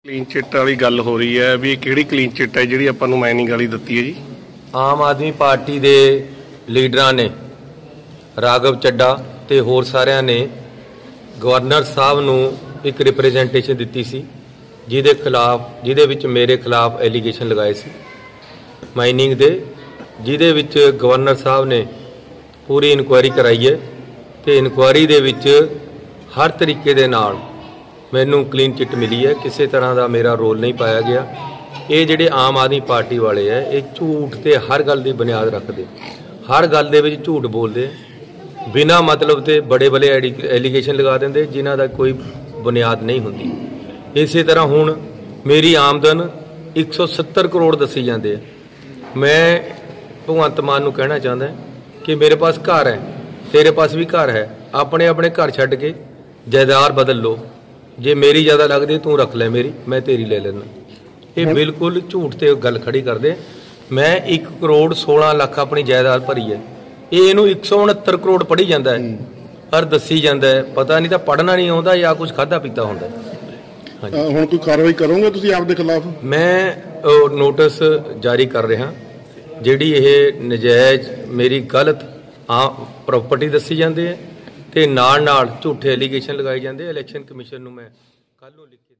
Clean chit वाली गल हो रही है भी किहड़ी क्लीन चिट है जिहड़ी आपां नूं माइनिंग वाली दित्ती है जी। आम आदमी पार्टी के लीडरां ने राघव चड्डा ते होर सारिਆਂ ने गवर्नर साहब नूं एक रिप्रजेंटेशन दित्ती सी जिहदे खिलाफ जिहदे विच मेरे खिलाफ एलीगेशन लगाए सी माइनिंग दे, जिहदे विच गवर्नर साहब ने पूरी इनकुआरी कराई है ते इनकुआरी दे विच हर तरीके दे नाल मैनू क्लीन चिट मिली है, किसी तरह का मेरा रोल नहीं पाया गया। ये जिहड़े आम आदमी पार्टी वाले है ये झूठ ते हर गल की बुनियाद रखते, हर गल दे विच झूठ बोलते, बिना मतलब के बड़े बड़े एलीगेशन लगा देंगे जिन्हां दा कोई बुनियाद नहीं होंदी। इस तरह हुण मेरी आमदन 170 करोड़ दसी जाते हैं। मैं भगवंत मान नूं कहना चाहता कि मेरे पास घर है, तेरे पास भी घर है, अपने अपने घर छड्ड के जायदाद बदल लो, जे मेरी ज़्यादा लगती तू रख ले मेरी, मैं तेरी ले लेना। ये बिल्कुल झूठ ते गल खड़ी कर दे। मैं 1 करोड़ 16 लाख अपनी जायदाद भरी है, ये इनू 169 करोड़ पढ़ी जाता है पर दसी जाता है, पता नहीं तो पढ़ना नहीं आता या कुछ खाधा पीता होंदा। हुण कोई कार्रवाई करोगे तुसीं आप दे खिलाफ? मैं नोटिस जारी कर रहा, जिहड़ी ये नजायज़ मेरी गलत प्रॉपर्टी दसी जाती है ते नाल नाल झूठे एलीगेशन लगाए जाते। इलैक्शन कमीशन नूं मैं कल नूं लिखी